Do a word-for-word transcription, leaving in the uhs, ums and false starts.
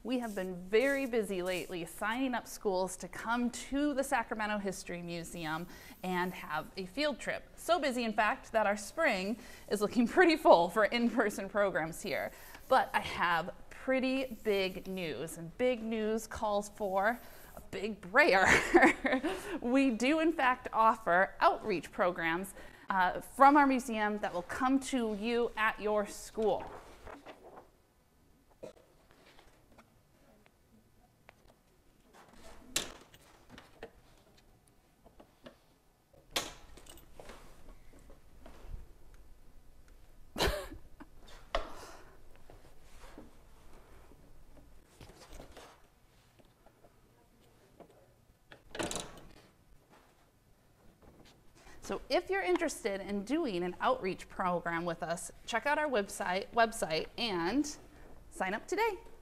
We have been very busy lately signing up schools to come to the Sacramento History Museum and have a field trip. So busy, in fact, that our spring is looking pretty full for in-person programs here. But I have pretty big news, and big news calls for a big brayer. We do, in fact, offer outreach programs uh, from our museum that will come to you at your school. So if you're interested in doing an outreach program with us, check out our website, website and sign up today.